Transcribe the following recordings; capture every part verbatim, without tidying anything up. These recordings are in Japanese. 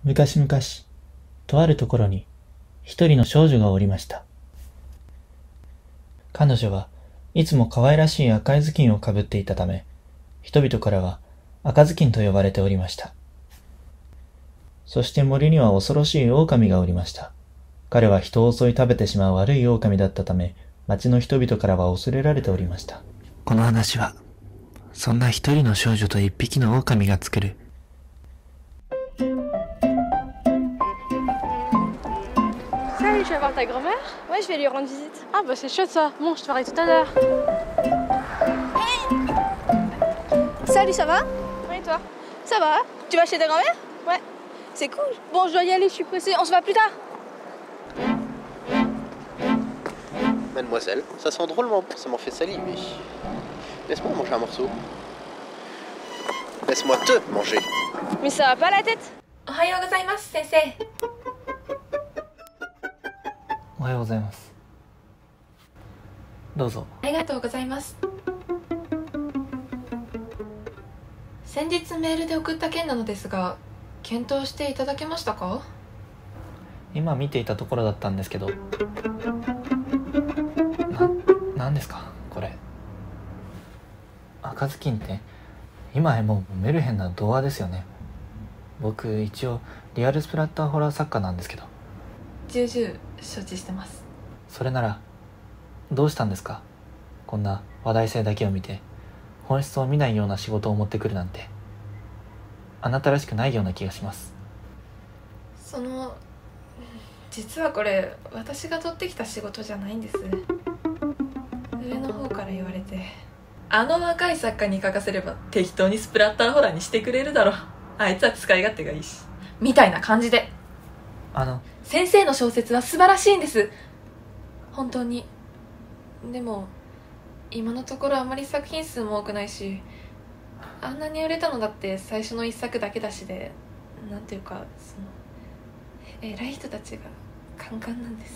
昔々、とあるところに一人の少女がおりました。彼女はいつも可愛らしい赤い頭巾をかぶっていたため、人々からは赤ずきんと呼ばれておりました。そして森には恐ろしい狼がおりました。彼は人を襲い食べてしまう悪い狼だったため、町の人々からは恐れられておりました。この話は、そんな一人の少女と一匹の狼が作る。 Salut, tu vas voir ta grand-mère? Ouais, je vais lui rendre visite. Ah bah c'est chouette ça. Bon, je te verrai tout à l'heure. Hey! Salut, ça va? Ouais, et toi? Ça va? Tu vas chez ta grand-mère? Ouais. C'est cool. Bon, je dois y aller, je suis pressée. On se voit plus tard. Mademoiselle, ça sent drôlement bon, ça m'en fait saliver. Laisse-moi manger un morceau. Laisse-moi te manger. Mais ça va pas la tête? おはようございます、先生。 おはようございます。どうぞ。 ありがとうございます。先日メールで送った件なのですが、検討していただけましたか？ 今見ていたところだったんですけど、な、なんですかこれ。赤ずきんって今やもうメルヘンな童話ですよね。僕一応リアルスプラッターホラー作家なんですけど。 重々承知してます。 それならどうしたんですか？こんな話題性だけを見て本質を見ないような仕事を持ってくるなんて、あなたらしくないような気がします。 その実はこれ私が取ってきた仕事じゃないんです。上の方から言われて、あの若い作家に書かせれば適当にスプラッターホラーにしてくれるだろう、あいつは使い勝手がいいし、みたいな感じで。 あの先生の小説は素晴らしいんです、本当に。でも今のところあまり作品数も多くないし、あんなに売れたのだって最初の一作だけだしで、なんていうかその偉い人たちがカンカンなんです。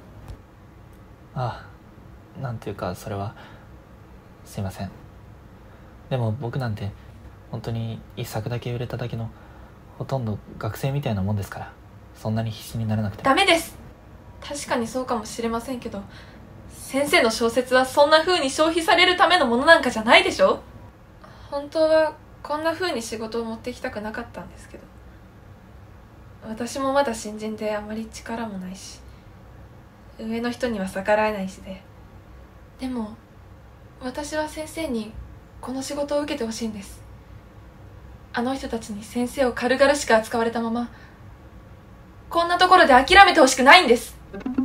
ああ、なんていうかそれはすいません。でも僕なんて本当に一作だけ売れただけのほとんど学生みたいなもんですから、そんなに必死にならなくても。 ダメです。確かにそうかもしれませんけど、先生の小説はそんな風に消費されるためのものなんかじゃないでしょ。本当はこんな風に仕事を持ってきたくなかったんですけど、私もまだ新人であまり力もないし、上の人には逆らえないしで、でも私は先生にこの仕事を受けてほしいんです。あの人たちに先生を軽々しく扱われたまま、こんなところで諦めてほしくないんです。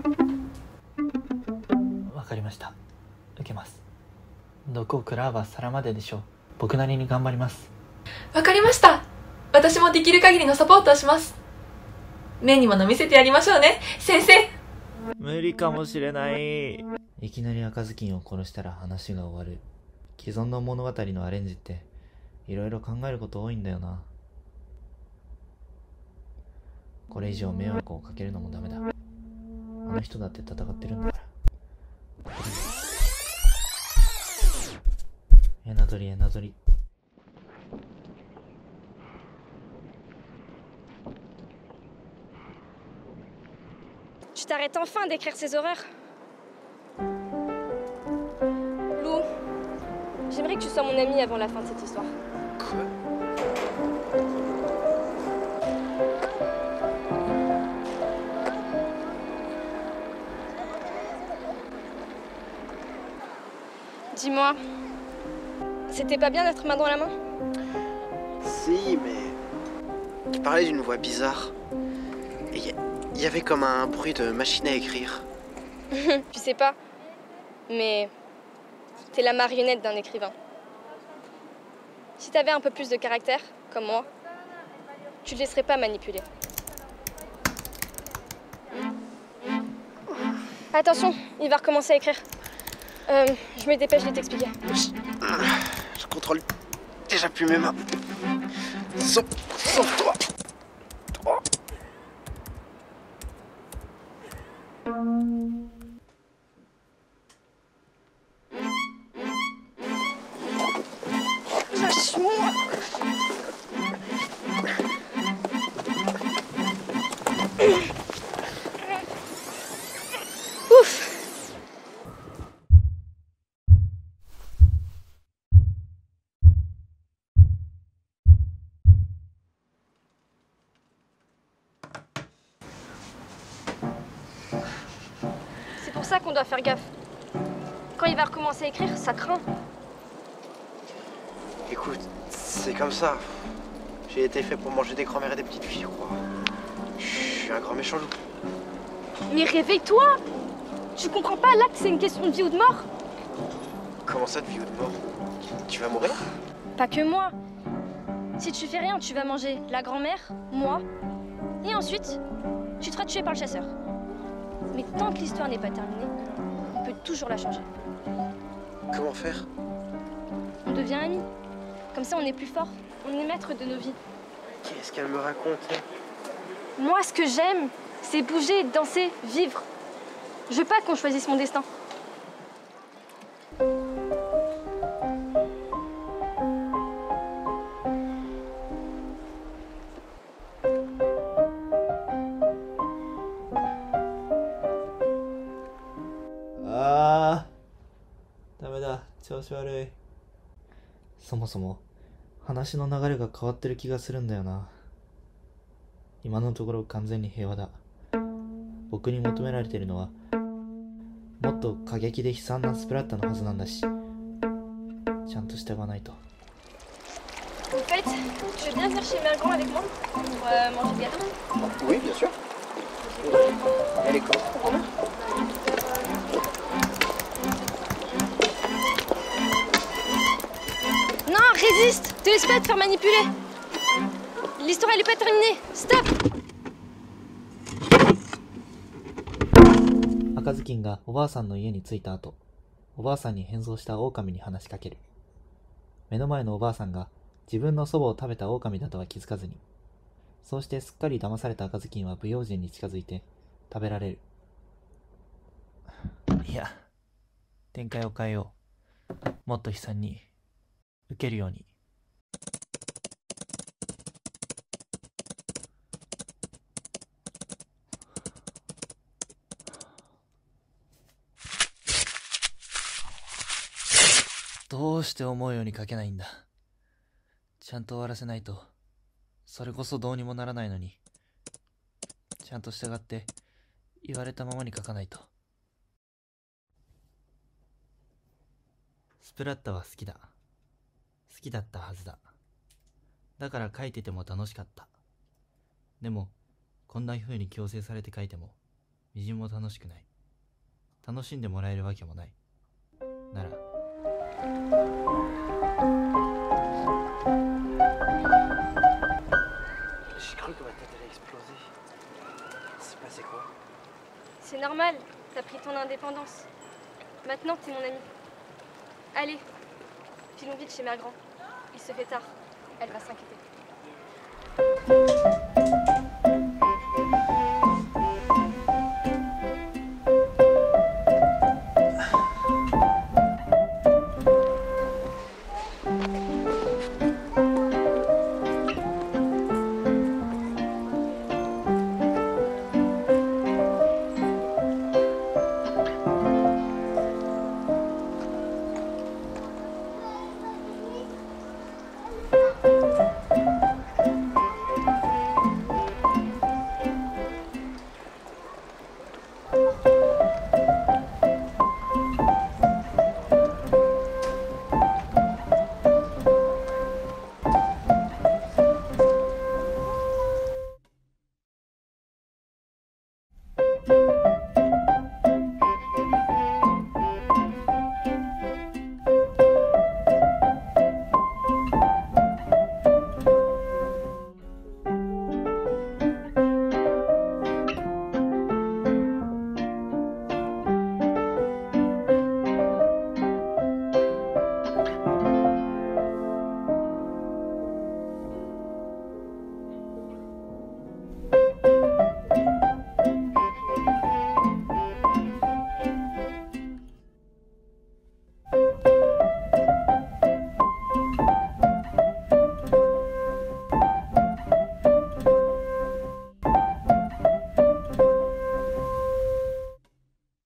わかりました。受けます。毒を食らわば皿まででしょう。僕なりに頑張ります。 わかりました。私もできる限りのサポートをします。目にもの見せてやりましょうね、先生。 無理かもしれない。いきなり赤ずきんを殺したら話が終わる。既存の物語のアレンジっていろいろ考えること多いんだよな。これ以上迷惑をかけるのもダメだ。あの人だって戦ってるんだから。エナドリエナドリ。 Tu t'arrêtes enfin d'écrire ces horreurs? Lou, j'aimerais que tu sois mon amie avant la fin de cette histoire. Quoi? Dis-moi, c'était pas bien d'être main dans la main? Si, mais... Tu parlais d'une voix bizarre. Et il y, y avait comme un bruit de machine à écrire. Tu sais pas, mais t'es la marionnette d'un écrivain. Si t'avais un peu plus de caractère, comme moi, tu te laisserais pas manipuler. Attention, il va recommencer à écrire. Euh, je me dépêche de t'expliquer. Je, je contrôle déjà plus mes mains. Sauve, sauve-toi. Oh. Lâche-moi. ça qu'on doit faire gaffe. Quand il va recommencer à écrire, ça craint. Écoute, c'est comme ça. J'ai été fait pour manger des grands-mères et des petites filles, je crois. Je suis un grand méchant loup. Mais réveille-toi! Tu comprends pas là que c'est une question de vie ou de mort? Comment ça, de vie ou de mort? Tu vas mourir? Pas que moi. Si tu fais rien, tu vas manger la grand-mère, moi, et ensuite, tu te feras tuer par le chasseur. Mais tant que l'histoire n'est pas terminée, on peut toujours la changer. Comment faire? On devient amis. Comme ça, on est plus fort. On est maître de nos vies. Qu'est-ce qu'elle me raconte? Moi, ce que j'aime, c'est bouger, danser, vivre. Je veux pas qu'on choisisse mon destin. あー、ダメだ、調子悪い。そもそも話の流れが変わってる気がするんだよな。今のところ完全に平和だ。僕に求められているのはもっと過激で悲惨なスプラッタのはずなんだし、ちゃんと従わないと。 Au fait, tu veux bien venir chez Mère Grand avec moi pour euh, manger le gâteau? Oui, bien sûr. Elle est quand? Non, résiste! Te laisse pas te faire manipuler! L'histoire elle est pas terminée! Stop! 赤ずきんがおばあさんの家に着いた後、おばあさんに変装した狼に話しかける。目の前のおばあさんが自分のそばを食べた狼だとは気づかずに、そうしてすっかり騙された赤ずきんは不用心に近づいて食べられる。いや、展開を変えよう。もっと悲惨に受けるように。どうして思うように書けないんだ。ちゃんと終わらせないと、それこそどうにもならないのに。ちゃんと従って言われたままに書かないと。スプラッタは好きだ。好きだったはずだ。だから書いてても楽しかった。でも、こんな風に強制されて書いても、みじんも楽しくない。楽しんでもらえるわけもない。なら、 J'ai cru que ma tête allait exploser. C'est passé quoi? C'est normal, t'as pris ton indépendance. Maintenant, t'es mon ami. Allez, filons vite chez Mère Grand. Il se fait tard. Elle va s'inquiéter.